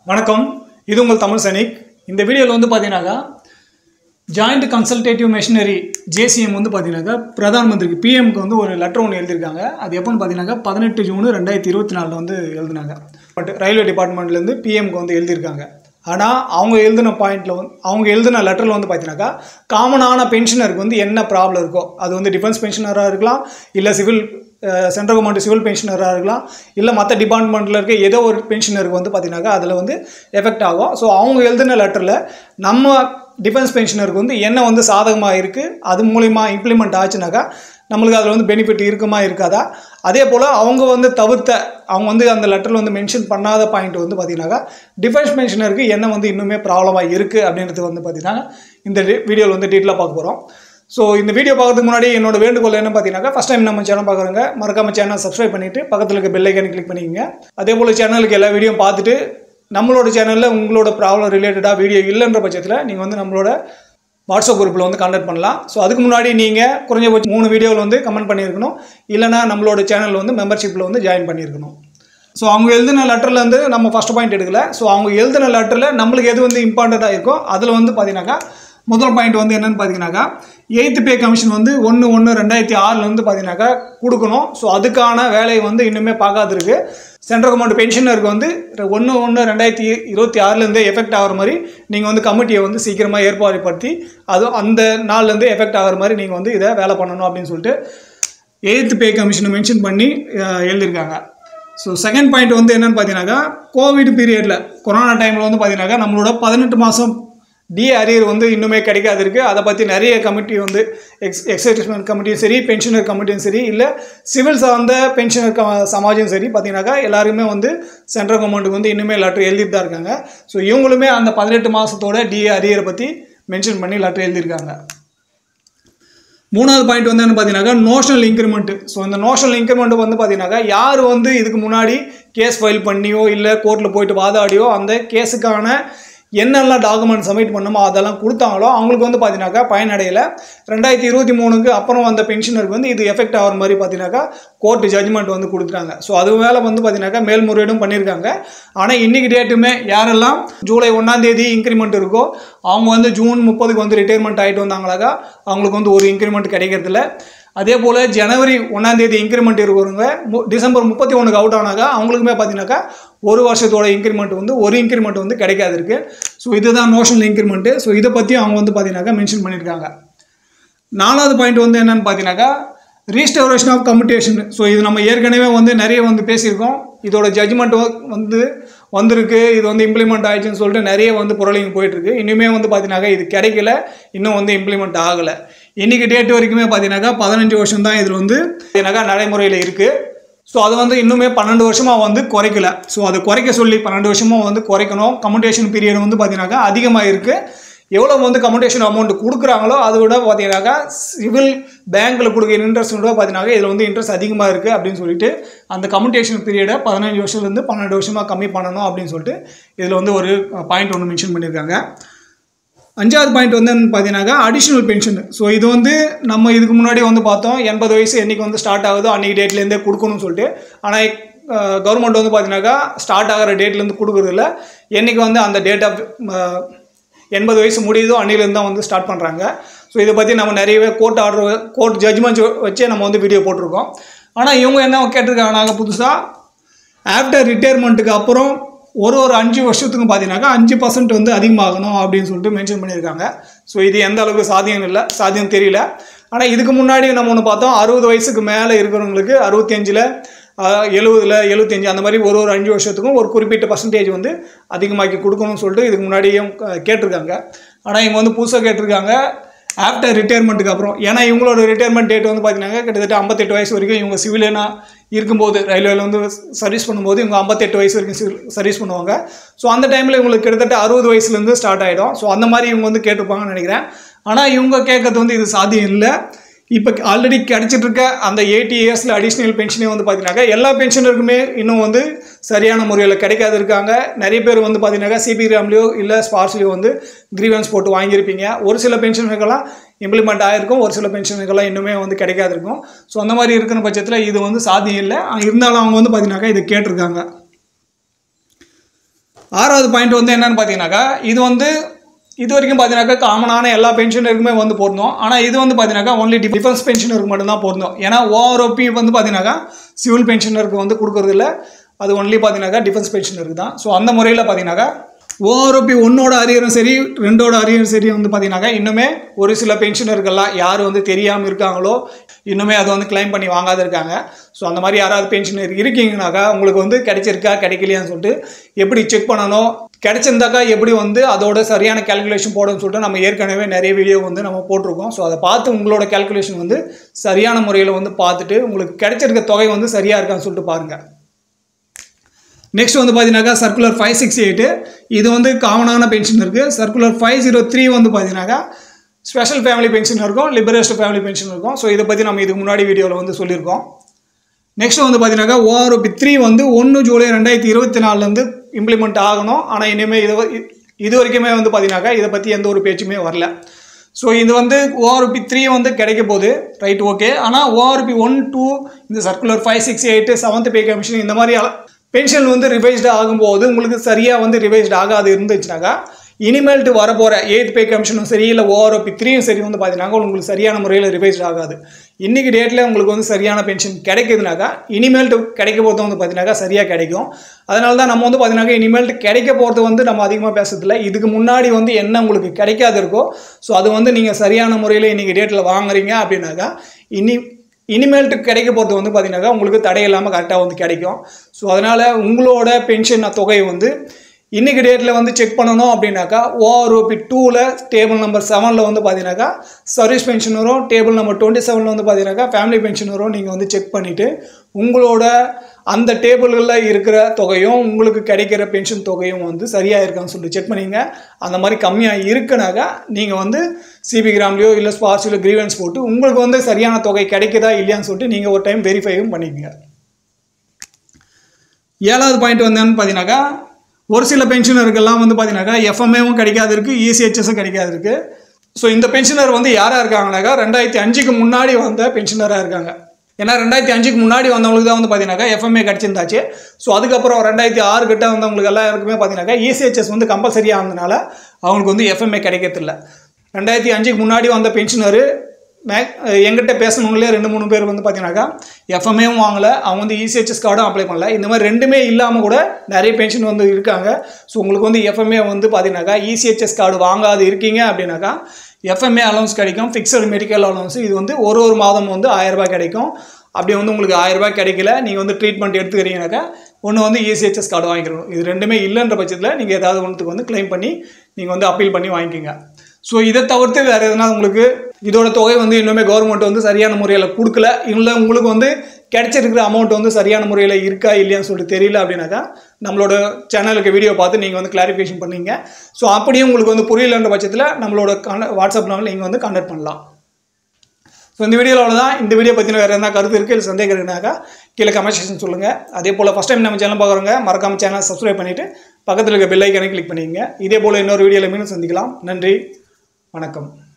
வணக்கம், இது உங்கள் தமிழ் சைனிக். இந்த வீடியோவில் வந்து பார்த்தீங்கன்னாக்கா ஜாயிண்ட் கன்சல்டேட்டிவ் மெஷினரி ஜேசிஎம் வந்து பார்த்தீங்கன்னாக்கா பிரதான் மந்திரிக்கு பிஎம்க்கு வந்து ஒரு லெட்டர் ஒன்று எழுதியிருக்காங்க. அது எப்போன்னு பார்த்தீங்கன்னாக்கா 18 ஜூன் 2024 வந்து எழுதினாங்க. பட் ரயில்வே டிபார்ட்மெண்ட்லேருந்து பிஎம்க்கு வந்து எழுதியிருக்காங்க. ஆனால் அவங்க எழுதின பாயிண்டில் வந்து அவங்க எழுதின லெட்டரில் வந்து பார்த்தீங்கன்னாக்கா காமனான பென்ஷனருக்கு வந்து என்ன ப்ராப்ளம் இருக்கோ, அது வந்து டிஃபென்ஸ் பென்ஷனராக இருக்கலாம், இல்லை சென்ட்ரல் கவர்மெண்ட் சிவில் பென்ஷனராக இருக்கலாம், இல்லை மற்ற டிபார்ட்மெண்ட்டில் இருக்க ஏதோ ஒரு பென்ஷனருக்கு வந்து பார்த்தீங்கன்னாக்கா அதில் வந்து எஃபெக்ட் ஆகும். ஸோ அவங்க எழுதின லெட்டரில் நம்ம டிஃபென்ஸ் பென்ஷனருக்கு வந்து என்ன வந்து சாதகமாக இருக்குது, அது மூலிமா இம்ப்ளிமெண்ட் ஆச்சுனாக்கா நம்மளுக்கு அதில் வந்து பெனிஃபிட் இருக்குமா இருக்காதா, அதே போல் அவங்க வந்து அவங்க வந்து அந்த லெட்டரில் வந்து மென்ஷன் பண்ணாத பாயிண்ட் வந்து பார்த்தீங்கன்னாக்கா டிஃபென்ஸ் பென்ஷனருக்கு என்ன வந்து இன்னுமே ப்ராப்ளமாக இருக்குது அப்படின்றது வந்து பார்த்தீங்கன்னா இந்த வீடியோவில் வந்து டீட்டெயிலாக பார்க்க போகிறோம். ஸோ இந்த வீடியோ பார்க்கறதுக்கு முன்னாடி என்னோட வேண்டுகோள் என்ன பார்த்தீங்கன்னாக்கா, ஃபஸ்ட் டைம் நம்ம சேனல் பார்க்குறவங்க மறக்காம சேனல் சப்ஸ்கிரைப் பண்ணிவிட்டு பக்கத்தில் இருக்க பெல் ஐக்கானை கிளிக் பண்ணிக்கங்க. அதே போல் சேனலுக்கு எல்லா வீடியோ பார்த்துட்டு நம்மளோட சேனலில் உங்களோட ப்ராப்ளம் ரிலேட்டடாக வீடியோ இல்லைன்ற பட்சத்தில் நீங்கள் வந்து நம்மளோட வாட்ஸ்அப் குரூப்பில் வந்து கான்டாக்ட் பண்ணலாம். ஸோ அதுக்கு முன்னாடி நீங்கள் குறைஞ்சபட்சம் 3 வீடியோவில் வந்து கமெண்ட் பண்ணியிருக்கணும், இல்லைனா நம்மளோட சேனலில் வந்து மெம்பர்ஷிப்பில் வந்து ஜாயின் பண்ணியிருக்கணும். ஸோ அவங்க எழுதின லெட்டரில் வந்து நம்ம ஃபஸ்ட் பாயிண்ட் எடுக்கல. ஸோ அவங்க எழுதின லெட்டரில் நம்மளுக்கு எது வந்து இம்பார்ட்டண்ட்டாக இருக்கோ அதில் வந்து பார்த்தீங்கன்னாக்கா முதல் பாயிண்ட் வந்து என்னென்னு பார்த்தீங்கன்னாக்கா 8th பே கமிஷன் வந்து 1/1/2006 வந்து பார்த்தீங்கன்னாக்கா கொடுக்கணும். ஸோ அதுக்கான வேலையை வந்து இன்னுமே பார்க்காதிருக்கு. சென்ட்ரல் கவர்மெண்ட் பென்ஷனருக்கு வந்து 1/1/2026 எஃபெக்ட் ஆகிற மாதிரி நீங்கள் வந்து கமிட்டியை வந்து சீக்கிரமாக ஏற்பாடுபடுத்தி அந்த நாள்லேருந்து எஃபெக்ட் ஆகிற மாதிரி நீங்கள் வந்து இதை வேலை பண்ணணும் அப்படின்னு சொல்லிட்டு 8th பே கமிஷனை மென்ஷன் பண்ணி எழுதியிருக்காங்க. ஸோ செகண்ட் பாயிண்ட் வந்து என்னென்னு பார்த்தீங்கன்னாக்கா கோவிட் பீரியடில் கொரோனா டைமில் வந்து பார்த்தீங்கன்னாக்கா நம்மளோட 18 மாதம் அரியர் வந்து இன்னுமே கிடைக்காது இருக்குது. அதை பற்றி நிறைய கமிட்டி வந்து எக்ஸைட்மெண்ட் கமிட்டியும் சரி, பென்ஷனர் கமிட்டியும் சரி, இல்லை சிவில் சார்ந்த பென்ஷனர் சமாஜும் சரி பார்த்தீங்கன்னாக்கா எல்லாருமே வந்து சென்ட்ரல் கவர்மெண்ட்டுக்கு வந்து இன்னுமே லெட்டர் எழுதிட்டு தான் இருக்காங்க. ஸோ இவங்களுமே அந்த 18 மாதத்தோட அரியரை பற்றி மென்ஷன் பண்ணி லெட்டர் எழுதியிருக்காங்க. மூணாவது பாயிண்ட் வந்து என்ன பார்த்தீங்கன்னாக்கா நோஷனல் இன்க்ரிமெண்ட். ஸோ இந்த நோஷனல் இன்க்ரிமெண்ட் வந்து பார்த்தீங்கன்னாக்கா யார் வந்து இதுக்கு முன்னாடி கேஸ் ஃபைல் பண்ணியோ இல்லை கோர்ட்டில் போயிட்டு வாதாடியோ அந்த கேஸுக்கான என்னெல்லாம் டாக்குமெண்ட் சப்மிட் பண்ணணுமோ அதெல்லாம் கொடுத்தாங்களோ அவங்களுக்கு வந்து பார்த்தீங்கன்னாக்கா பயனடையலை. 2023க்கு அப்புறம் வந்த பென்ஷனருக்கு வந்து இது எஃபெக்ட் ஆகிற மாதிரி பார்த்தீங்கன்னாக்கா கோர்ட் ஜட்ஜ்மெண்ட் வந்து கொடுத்துட்டாங்க. ஸோ அது மேலே வந்து பார்த்தீங்கன்னாக்கா மேல்முறையீடும் பண்ணியிருக்காங்க. ஆனால் இன்றைக்கி டேட்டுமே யாரெல்லாம் ஜூலை 1ஆம் தேதி இன்க்ரிமெண்ட் இருக்கோ அவங்க வந்து ஜூன் 30க்கு வந்து ரிட்டையர்மெண்ட் ஆகிட்டு வந்தாங்களாக்கா அவங்களுக்கு வந்து ஒரு இன்க்ரிமெண்ட் கிடைக்கிறதில்ல. அதே போல் ஜனவரி 1ஆம் தேதி இன்க்ரிமெண்ட் இருக்கிறவங்க டிசம்பர் 31க்கு அவுட் ஆனாக்கா அவங்களுக்குமே பார்த்தீங்கன்னாக்கா ஒரு வருஷத்தோட இன்க்ரிமெண்ட் வந்து ஒரு இன்க்ரிமெண்ட் வந்து கிடைக்காது இருக்குது. ஸோ இதுதான் நோஷனல் இன்க்ரிமெண்ட்டு. ஸோ இதை பற்றி அவங்க வந்து பார்த்தீங்கன்னாக்கா மென்ஷன் பண்ணியிருக்காங்க. 4வது பாயிண்ட் வந்து என்னென்னு பார்த்தீங்கன்னாக்கா ரீஸ்டோரேஷன் ஆஃப் கம்யூட்டேஷன். ஸோ இது நம்ம ஏற்கனவே வந்து நிறைய வந்து பேசியிருக்கோம். இதோட ஜட்ஜ்மெண்ட் வந்து வந்திருக்கு, இது வந்து இம்ப்ளிமெண்ட் ஆகிடுச்சுன்னு சொல்லிட்டு நிறைய வந்து புரளிங்க போயிட்டுருக்கு. இன்னுமே வந்து பார்த்தீங்கன்னாக்கா இது கிடைக்கல, இன்னும் வந்து இம்ப்ளிமெண்ட் ஆகலை. இன்றைக்கி டேட் வரைக்குமே பார்த்தீங்கன்னாக்கா 15 வருஷம் தான் இதில் வந்து நடைமுறையில் இருக்குது. ஸோ அது வந்து இன்னுமே 12 வருஷமாக வந்து குறைக்கல. ஸோ அதை குறைக்க சொல்லி 12 வருஷமாக வந்து குறைக்கணும். கம்யூட்டேஷன் பீரியட் வந்து பார்த்தீங்கன்னாக்கா அதிகமாக இருக்குது. எவ்வளோ வந்து கம்யூட்டேஷன் அமௌண்ட் கொடுக்குறாங்களோ அதை விட பார்த்தீங்கன்னாக்கா சிவில் பேங்க்கில் கொடுக்குற இன்ட்ரெஸ்ட் விட பார்த்தீங்கன்னாக்கா இதில் வந்து இன்ட்ரெஸ்ட் அதிகமாக இருக்குது அப்படின்னு சொல்லிட்டு அந்த கம்யூட்டேஷன் பீரியடை 15 வருஷத்துலேருந்து 12 வருஷமாக கம்மி பண்ணணும் அப்படின்னு சொல்லிட்டு இதில் வந்து ஒரு பாயிண்ட் ஒன்று மென்ஷன் பண்ணியிருக்காங்க. 5வது பாயிண்ட் வந்து பார்த்தீங்கன்னாக்கா அடிஷ்னல் பென்ஷன். ஸோ இது வந்து நம்ம இதுக்கு முன்னாடி வந்து பார்த்தோம் 80 வயசு என்றைக்கு வந்து ஸ்டார்ட் ஆகுதோ அன்றைக்கி டேட்லேருந்தே கொடுக்கணும்னு சொல்லிட்டு. ஆனால் கவர்மெண்ட் வந்து பார்த்தீங்கன்னாக்கா ஸ்டார்ட் ஆகிற டேட்லேருந்து கொடுக்குறதில்ல. என்றைக்கு வந்து அந்த டேட் ஆஃப் 80 வயசு முடியுதோ அன்றையிலேருந்து தான் வந்து ஸ்டார்ட் பண்ணுறாங்க. ஸோ இதை பற்றி நம்ம நிறையவே கோர்ட் ஜட்ஜ்மெண்ட் வச்சே நம்ம வந்து வீடியோ போட்டிருக்கோம். ஆனால் இவங்க என்ன கேட்டிருக்காங்க புதுசாக ஆஃப்டர் ரிட்டையர்மெண்ட்டுக்கு அப்புறம் ஒரு 5 வருஷத்துக்கு பார்த்தீங்கன்னாக்கா 5% வந்து அதிகமாகணும் அப்படின்னு சொல்லிட்டு மென்ஷன் பண்ணியிருக்காங்க. ஸோ இது எந்த அளவுக்கு சாத்தியம் தெரியல. ஆனால் இதுக்கு முன்னாடி நம்ம ஒன்று பார்த்தோம் 60 வயசுக்கு மேலே இருக்கிறவங்களுக்கு 65ல் 70ல் 75 அந்த மாதிரி ஒரு 5 வருஷத்துக்கும் ஒரு குறிப்பிட்ட பர்சன்டேஜ் வந்து அதிகமாக்கி கொடுக்கணும்னு சொல்லிட்டு இதுக்கு முன்னாடியும் கேட்டிருக்காங்க. ஆனால் இவங்க வந்து புதுசாக கேட்டிருக்காங்க ஆஃப்டர் ரிட்டையர்மெண்ட்டுக்கு அப்புறம். ஏன்னா இவங்களோட ரிட்டையர்மெண்ட் டேட் வந்து பார்த்தீங்கன்னா கிட்டத்தட்ட 58 வயசு வரைக்கும் இவங்க சிவிலியனாக இருக்கும்போது ரயில்வேல வந்து சர்வீஸ் பண்ணும்போது இவங்க 58 வயசு வரைக்கும் சர்வீஸ் பண்ணுவாங்க. ஸோ அந்த டைமில் இவங்களுக்கு கிட்டத்தட்ட 60 வயசுலேருந்து ஸ்டார்ட் ஆகிடும். ஸோ அந்த மாதிரி இவங்க வந்து கேட்டிருப்பாங்கன்னு நினைக்கிறேன். ஆனால் இவங்க கேட்கறது வந்து இது சாத்தியம் இல்லை. இப்போ ஆல்ரெடி கிடச்சிட்டு இருக்க அந்த 80 இயர்ஸில் அடிஷ்னல் பென்ஷனே வந்து பார்த்தீங்கன்னாக்கா எல்லா பென்ஷனருக்குமே இன்னும் வந்து சரியான முறையில் கிடைக்காது இருக்காங்க. நிறைய பேர் வந்து பார்த்தீங்கன்னாக்கா சிபிகிராம்லேயோ இல்லை ஸ்பார்ஸ்லேயோ வந்து கிரீவன்ஸ் போட்டு வாங்கியிருப்பீங்க. ஒரு சில பென்ஷனுக்கெல்லாம் இம்ப்ளிமெண்ட் ஆகிருக்கும், ஒரு சில பென்ஷனுக்கெல்லாம் இன்னுமே வந்து கிடைக்காது இருக்கும். ஸோ அந்த மாதிரி இருக்கிற பட்சத்தில் இது வந்து சாத்தியம் இல்லை. இருந்தாலும் அவங்க வந்து பார்த்தீங்கன்னாக்கா இதை கேட்டிருக்காங்க. ஆறாவது பாயிண்ட் வந்து என்னன்னு பார்த்தீங்கன்னாக்கா இது வரைக்கும் பார்த்தீங்கன்னாக்கா காமனான எல்லா பென்ஷனருக்குமே வந்து பொருந்தும். ஆனால் இது வந்து பார்த்தீங்கன்னாக்கா ஒன்லி டிஃபென்ஸ் பென்ஷனருக்கு மட்டும்தான் பொருந்தும். ஏன்னா ஓஆர்ஓபி வந்து பார்த்தீங்கன்னாக்கா சிவில் பென்ஷனருக்கு வந்து கொடுக்கறது இல்லை, அது ஒன்லி பார்த்தீங்கன்னாக்கா டிஃபென்ஸ் பென்ஷனருக்கு தான். ஸோ அந்த முறையில் பார்த்தீங்கன்னாக்கா ஓஆர்ஓபி 1ஓட அரியரும் சரி 2ஓட அரியரும் சரி வந்து பார்த்தீங்கன்னாக்கா இன்னுமே ஒரு சில பென்ஷனர்கள்லாம் யார் வந்து தெரியாமல் இருக்காங்களோ இன்னுமே அதை வந்து கிளைம் பண்ணி வாங்காத இருக்காங்க. ஸோ அந்த மாதிரி யாராவது பென்ஷனர் இருக்கீங்கனாக்கா உங்களுக்கு வந்து கிடைச்சிருக்கா கிடைக்கலையான்னு சொல்லிட்டு எப்படி செக் பண்ணணும், கிடைச்சிருந்தாக்கா எப்படி வந்து அதோட சரியான கேல்குலேஷன் போடணும்னு சொல்லிட்டு நம்ம ஏற்கனவே நிறைய வீடியோ வந்து நம்ம போட்டிருக்கோம். ஸோ அதை பார்த்து உங்களோட கேல்குலேஷன் வந்து சரியான முறையில் வந்து பார்த்துட்டு உங்களுக்கு கிடைச்சிருக்க தொகை வந்து சரியாக இருக்கான்னு சொல்லிட்டு பாருங்கள். நெக்ஸ்ட் வந்து பார்த்தீங்கன்னாக்கா சர்க்குலர் 568 இது வந்து காமனான பென்ஷன் இருக்குது. சர்க்குலர் 503 வந்து பார்த்தீங்கன்னாக்கா ஸ்பெஷல் ஃபேமிலி பென்ஷன் இருக்கும், லிபரேஸ்ட் ஃபேமிலி பென்ஷன் இருக்கும். ஸோ இதை பற்றி நம்ம இதுக்கு முன்னாடி வீடியோவில் வந்து சொல்லியிருக்கோம். நெக்ஸ்ட் வந்து பார்த்தீங்கன்னாக்கா ஓஆர்ஓபி 3 வந்து 1 ஜூலை 2024 இம்ப்ளிமெண்ட் ஆகணும். ஆனால் இனிமேல் இது வரைக்குமே வந்து பார்த்தீங்கன்னாக்கா இதை பற்றி எந்த ஒரு பேச்சுமே வரல. ஸோ இது வந்து ஓஆர்ஓபி 3 வந்து கிடைக்க போகுது, ரைட், ஓகே. ஆனால் ஓஆர்ஓபி 1, 2 இந்த சர்க்குலர் 568 7th பே கமிஷன் இந்த மாதிரி பென்ஷன் வந்து ரிவைஸ்டு ஆகும்போது உங்களுக்கு சரியாக வந்து ரிவைஸ்டு ஆகாது இருந்துச்சுனாக்கா இனிமேல்ட்டு வரப்போகிற 8th பே கமிஷனும் சரி இல்லை ஓஆர்ஓபி 3யும் சரி வந்து பார்த்தீங்கன்னா உங்களுக்கு சரியான முறையில் ரிவைஸ்டு ஆகாது. இன்றைக்கி டேட்டில் உங்களுக்கு வந்து சரியான பென்ஷன் கிடைக்குதுனாக்கா இனிமேல்ட்டு கிடைக்க போகிறது வந்து பார்த்தீங்கன்னாக்கா சரியாக கிடைக்கும். அதனால தான் நம்ம வந்து பார்த்தீங்கன்னா இனிமேல்ட்டு கிடைக்க போகிறது வந்து நம்ம அதிகமாக பேசுறதில்ல. இதுக்கு முன்னாடி வந்து என்ன உங்களுக்கு கிடைக்காது இருக்கோ ஸோ அது வந்து நீங்கள் சரியான முறையில் இன்றைக்கி டேட்டில் வாங்குறீங்க அப்படின்னாக்கா இனிமேல்ட்டு கிடைக்க போகிறது வந்து பார்த்தீங்கன்னாக்கா உங்களுக்கு தடையில்லாமல் கரெக்டாக வந்து கிடைக்கும். ஸோ அதனால் உங்களோட பென்ஷன் தொகையை வந்து இன்றைக்கி டேட்டில் வந்து செக் பண்ணணும் அப்படின்னாக்கா ஓஆர்ஓபி 2ல் டேபிள் நம்பர் 7ல் வந்து பார்த்தீங்கன்னாக்கா சர்வீஸ் பென்ஷனரும், டேபிள் நம்பர் 27ல் வந்து பார்த்தீங்கன்னாக்கா ஃபேமிலி பென்ஷனரும் நீங்கள் வந்து செக் பண்ணிவிட்டு உங்களோட அந்த டேபிள்களில் இருக்கிற தொகையும் உங்களுக்கு கிடைக்கிற பென்ஷன் தொகையும் வந்து சரியாக இருக்கான்னு சொல்லிட்டு செக் பண்ணிங்க. அந்த மாதிரி கம்மியாக இருக்குனாக்கா நீங்கள் வந்து சிபி கிராம்லையோ இல்லை ஸ்பார்ட்ஸில் கிரீவன்ஸ் போட்டு உங்களுக்கு வந்து சரியான தொகை கிடைக்குதா இல்லையான்னு சொல்லிட்டு நீங்கள் ஒரு டைம் வெரிஃபையும் பண்ணிக்கங்க. 7வது பாயிண்ட் வந்து என்னன்னு பார்த்தீங்கன்னாக்கா ஒரு சில பென்ஷனருக்கெல்லாம் வந்து பார்த்தீங்கன்னாக்கா எஃப்எம்ஏவும் கிடைக்காது இருக்குது, இசிஹெச்எஸும் கிடைக்காது இருக்குது. ஸோ இந்த பென்ஷனர் வந்து யாராக இருக்காங்கனாக்கா 2005க்கு முன்னாடி வந்த பென்ஷனராக இருக்காங்க. ஏன்னா 2005க்கு முன்னாடி வந்தவங்களுக்கு தான் வந்து பார்த்தீங்கன்னாக்கா எஃப்எம்ஏ கிடச்சிருந்தாச்சு. ஸோ அதுக்கப்புறம் 2006 கிட்ட வந்தவங்களுக்கு எல்லாருக்குமே பார்த்தீங்கன்னாக்கா இசிஹெச்எஸ் வந்து கம்பல்சரியாக ஆனதுனால அவங்களுக்கு வந்து எஃப்எம்ஏ கிடைக்கிறதில்ல. 2005க்கு முன்னாடி வந்த பென்ஷனர் எங்கிட்ட பேசணுங்களே 2-3 பேர் வந்து பார்த்தீங்கன்னாக்கா எஃப்எம்ஏவும் வாங்கலை, அவங்க வந்து இசிஹெச்எஸ் கார்டும் அப்ளை பண்ணல. இந்த மாதிரி ரெண்டுமே இல்லாமல் கூட நிறைய பென்ஷன் வந்து இருக்காங்க. ஸோ உங்களுக்கு வந்து எஃப்எம்ஏ வந்து பார்த்தீங்கன்னாக்கா இசிஹெச்எஸ் கார்டு வாங்காது இருக்கீங்க அப்படின்னாக்கா எஃப்எம்ஏ அலௌன்ஸ் கிடைக்கும், ஃபிக்ஸட் மெடிக்கல் அலௌன்ஸ். இது வந்து ஒரு மாதம் வந்து 1000 ரூபாய் கிடைக்கும். அப்படி வந்து உங்களுக்கு 1000 ரூபாய் கிடைக்கல, நீங்கள் வந்து ட்ரீட்மெண்ட் எடுத்துக்கிறீங்கனாக்கா ஒன்று வந்து இசிஹெச்எஸ் கார்டு வாங்கிக்கணும். இது ரெண்டுமே இல்லைன்ற பட்சத்தில் நீங்கள் ஏதாவது ஒன்றுத்துக்கு வந்து கிளைம் பண்ணி நீங்கள் வந்து அப்பீல் பண்ணி வாங்கிக்கோங்க. ஸோ இதை தவிர்த்து வேறு எதுனா உங்களுக்கு இதோட தொகை வந்து இன்னுமே கவர்மெண்ட் வந்து சரியான முறையில் கொடுக்கல, இல்லை உங்களுக்கு வந்து கிடைச்சிருக்கிற அமௌண்ட் வந்து சரியான முறையில் இருக்கா இல்லையான்னு சொல்லிட்டு தெரியல அப்படின்னாக்கா நம்மளோட சேனலுக்கு வீடியோ பார்த்து நீங்கள் வந்து கிளாரிஃபிகேஷன் பண்ணிங்க. ஸோ அப்படியே உங்களுக்கு வந்து புரியலன்ற பட்சத்தில் நம்மளோட வாட்ஸ்அப் நம்பரில் நீங்கள் வந்து கான்டாக்ட் பண்ணலாம். ஸோ இந்த வீடியோவில் தான் இந்த வீடியோ பற்றின வேறு எதனா கருத்து இருக்குது இல்லை சந்தேகம் இருக்குனாக்கா கீழே கமெண்ட் செக்ஷன் சொல்லுங்கள். அதே போல் ஃபஸ்ட் டைம் நம்ம சேனல் பார்க்குறவங்க மறக்காமல் சேனல் சப்ஸ்கிரைப் பண்ணிவிட்டு பக்கத்தில் இருக்க பெல் ஐக்கானை கிளிக் பண்ணிங்க. இதே போல் இன்னொரு வீடியோவில் மீண்டும் சந்திக்கலாம். நன்றி, வணக்கம்.